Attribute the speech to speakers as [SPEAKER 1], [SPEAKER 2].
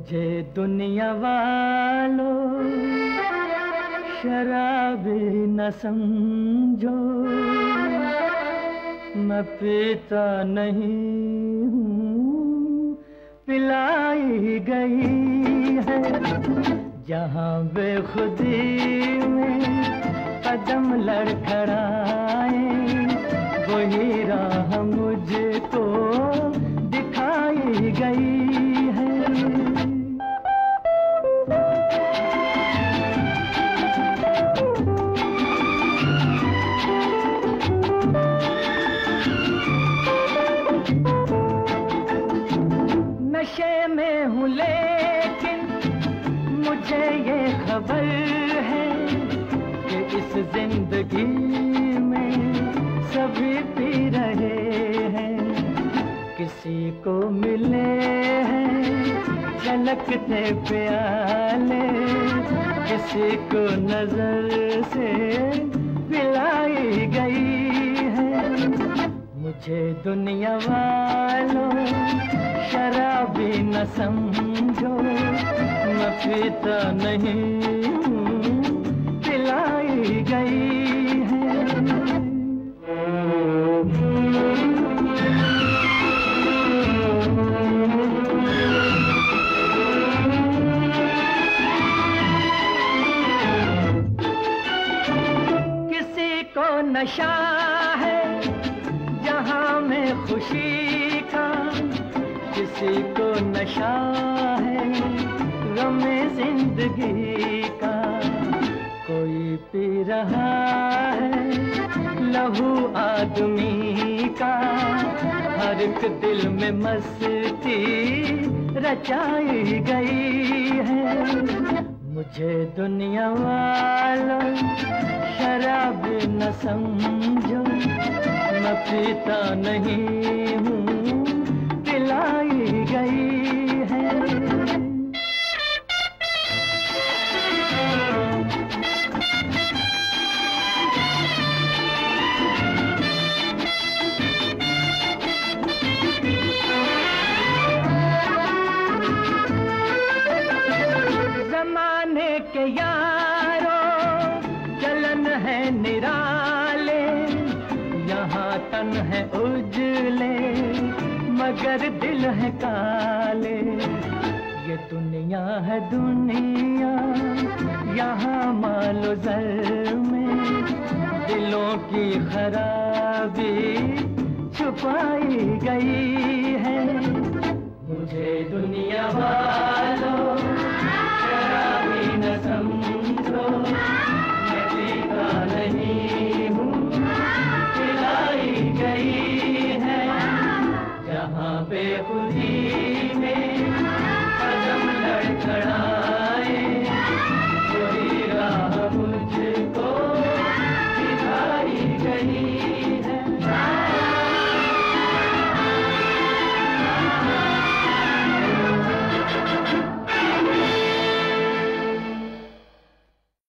[SPEAKER 1] मुझे दुनिया वालों शराबी न समझो, मैं पीता नहीं हूँ, पिलाई गई है। जहाँ बेखुदी में कदम लड़खड़ाए, वही राह मुझको दिखाई गई है। नशे में हूँ लेकिन मुझे ये खबर है कि इस जिंदगी में सभी पी रहे हैं। किसी को मिले हैं झलकते प्याले, किसी को नजर से पिलाई गई है। मुझे दुनिया वालों शराबी न समझो, मैं पीता नहीं हूँ, पिलाई गई है। किसी को नशा है जहाँ में खुशी का, किसी को नशा है गमे जिंदगी का। कोई पी रहा है लहू आदमी का, हर एक दिल में मस्ती रचाई गई है। मुझे दुनिया वालों शराबी न समझो, मैं पीता नहीं हूँ, पिलाई गई है। जमाने के यारों चलन है निराले, यहाँ तन है उजले मगर दिल है काले। ये दुनिया है दुनिया यहाँ मालो जर में, दिलों की खराबी छुपाई गई है। मुझे दुनिया वालों शराबी न समझो, मैं पीता नहीं हूँ, पिलाई गई है। जहाँ बेखुदी